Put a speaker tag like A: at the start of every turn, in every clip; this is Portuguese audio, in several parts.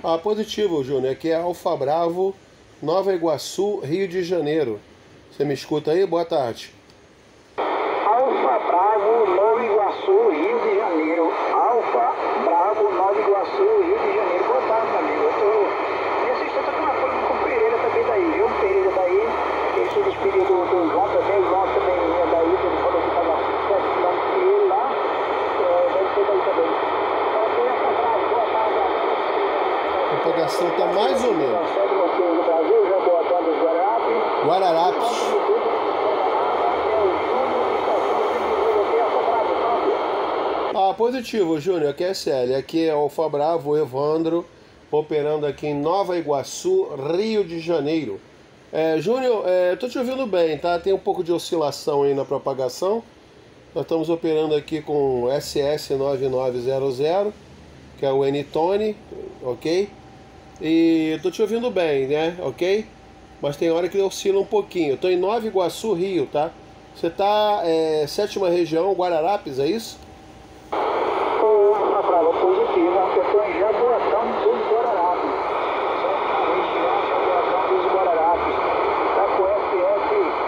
A: Ah, positivo, Júnior. Aqui é Alfa Bravo, Nova Iguaçu, Rio de Janeiro. Você me escuta aí? Boa tarde.
B: Alfa Bravo, Nova Iguaçu, Rio de Janeiro. Alfa Bravo, Nova Iguaçu, Rio de Janeiro. Boa tarde, meu amigo. Nesse instante eu tô na folha com o Pereira também daí, viu? Pereira daí. Ele se despediu do João também. O João também é daí. Ele falou que estava 7 quilômetros de ele lá. Deve ser daí também. Então, Alfa Bravo, boa tarde.
A: A propagação está mais ou menos.
B: Do Brasil, Jaboatão dos Guararapes.
A: Guararapes. Ah, positivo, Júnior. Aqui é SL. Aqui é Alfa Bravo, Evandro, operando aqui em Nova Iguaçu, Rio de Janeiro. Júnior, tô te ouvindo bem, tá? Tem um pouco de oscilação aí na propagação. Nós estamos operando aqui com SS9900, que é o N-Tone, ok? E tô te ouvindo bem, né? Ok? Mas tem hora que oscila um pouquinho. Eu tô em Nova Iguaçu, Rio, tá? Você tá, 7ª região, Guararapes, é isso?
B: Uma prova positiva, eu estou em Jaboatão dos Guararapes. Jaboatão dos Guararapes. Está com FF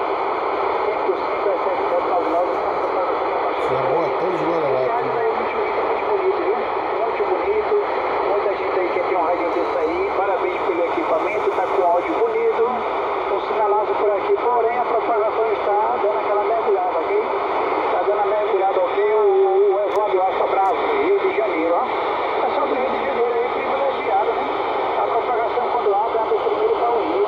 B: 557799.
A: Jaboatão dos Guararapes.
B: Muito bonito. Muita gente aí quer ter um rádio desse aí. Parabéns pelo equipamento, está com áudio bonito. Um sinalaço por aqui, porém a propagação está dando aquela mergulhada, ok? Está dando a mergulhada, ok? O Evandro Alfa Bravo, Rio de Janeiro, ó. O pessoal do Rio de Janeiro aí privilegiado, né? A propagação quando abre, abre primeiro para o Rio.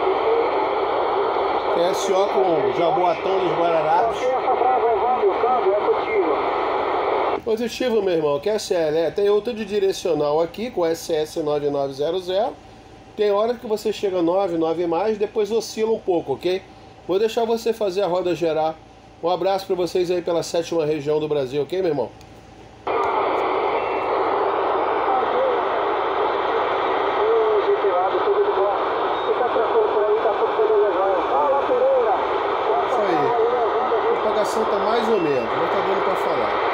A: TSO com Jaboatão dos Guararapes.
B: Ok, Alfa Bravo, Evandro, o câmbio é positivo.
A: Positivo, meu irmão, que é SL. Tem outro de direcional aqui com SS9900. Tem hora que você chega 9, 9 mais, depois oscila um pouco, ok? Vou deixar você fazer a roda gerar. Um abraço para vocês aí pela 7ª região do Brasil, ok, meu irmão? Isso aí. A propagação tá mais ou menos, mas tá dando para falar.